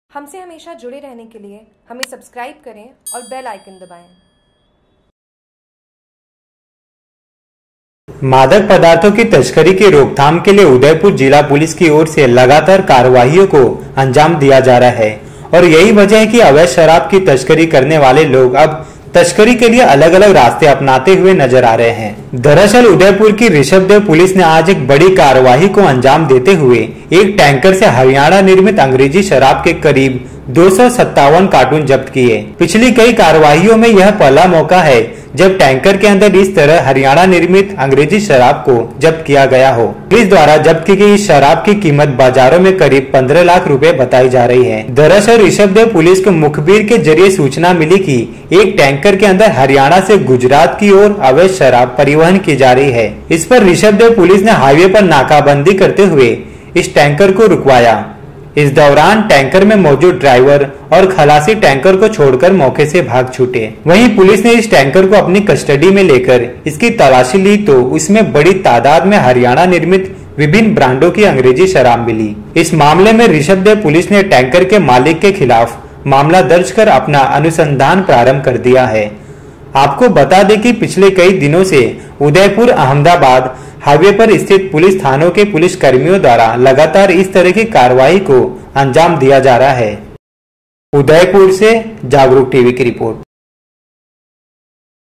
हमसे हमेशा जुड़े रहने के लिए हमें सब्सक्राइब करें और बेल आइकन दबाएं। मादक पदार्थों की तस्करी की रोकथाम के लिए उदयपुर जिला पुलिस की ओर से लगातार कार्रवाइयों को अंजाम दिया जा रहा है और यही वजह है कि अवैध शराब की तस्करी करने वाले लोग अब तस्करी के लिए अलग अलग रास्ते अपनाते हुए नजर आ रहे हैं। दरअसल उदयपुर की ऋषभदेव पुलिस ने आज एक बड़ी कार्रवाई को अंजाम देते हुए एक टैंकर से हरियाणा निर्मित अंग्रेजी शराब के करीब 257 कार्टून जब्त किए। पिछली कई कार्रवाइयों में यह पहला मौका है जब टैंकर के अंदर इस तरह हरियाणा निर्मित अंग्रेजी शराब को जब्त किया गया हो। पुलिस द्वारा जब्त की गई शराब की कीमत बाजारों में करीब 15 लाख रुपए बताई जा रही है। दरअसल ऋषभदेव पुलिस को मुखबिर के जरिए सूचना मिली कि एक टैंकर के अंदर हरियाणा से गुजरात की ओर अवैध शराब परिवहन की जा रही है। इस पर ऋषभदेव पुलिस ने हाईवे पर नाकाबंदी करते हुए इस टैंकर को रुकवाया। इस दौरान टैंकर में मौजूद ड्राइवर और खलासी टैंकर को छोड़कर मौके से भाग छूटे। वहीं पुलिस ने इस टैंकर को अपनी कस्टडी में लेकर इसकी तलाशी ली तो उसमें बड़ी तादाद में हरियाणा निर्मित विभिन्न ब्रांडों की अंग्रेजी शराब मिली। इस मामले में ऋषभदेव पुलिस ने टैंकर के मालिक के खिलाफ मामला दर्ज कर अपना अनुसंधान प्रारंभ कर दिया है। आपको बता दें कि पिछले कई दिनों से उदयपुर अहमदाबाद हाईवे पर स्थित पुलिस थानों के पुलिस कर्मियों द्वारा लगातार इस तरह की कार्रवाई को अंजाम दिया जा रहा है। उदयपुर से जागरूक टीवी की रिपोर्ट।